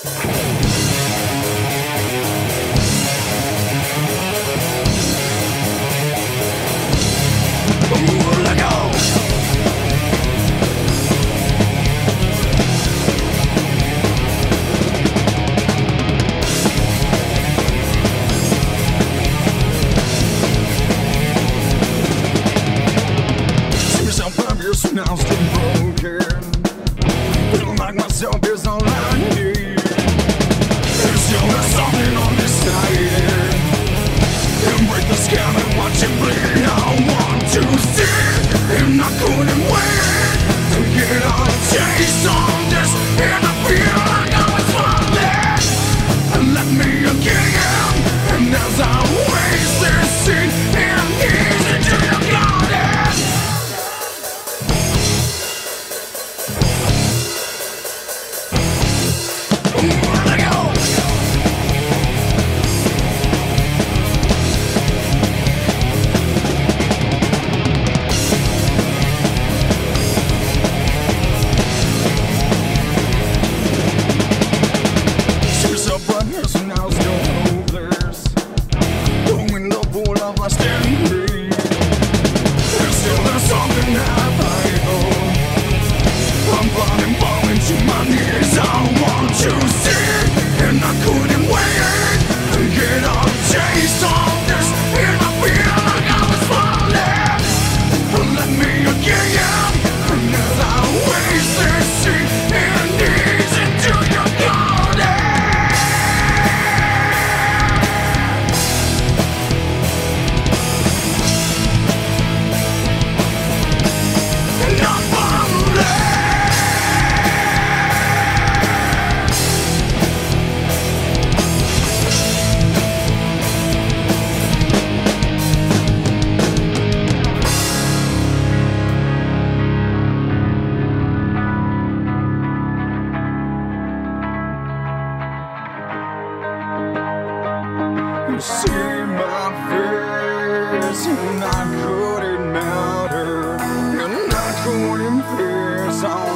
Let go. See myself 5 years from now, still broken. Feeling like myself is all I need. There's still something on this side. And break the scam and watch it bleed. I want to see, and I couldn't wait to get a taste of this. And I feel like I was falling. And let me again. And as I waste this scene and ease into your garden. Let go. You see my face, and I couldn't matter, and I couldn't face.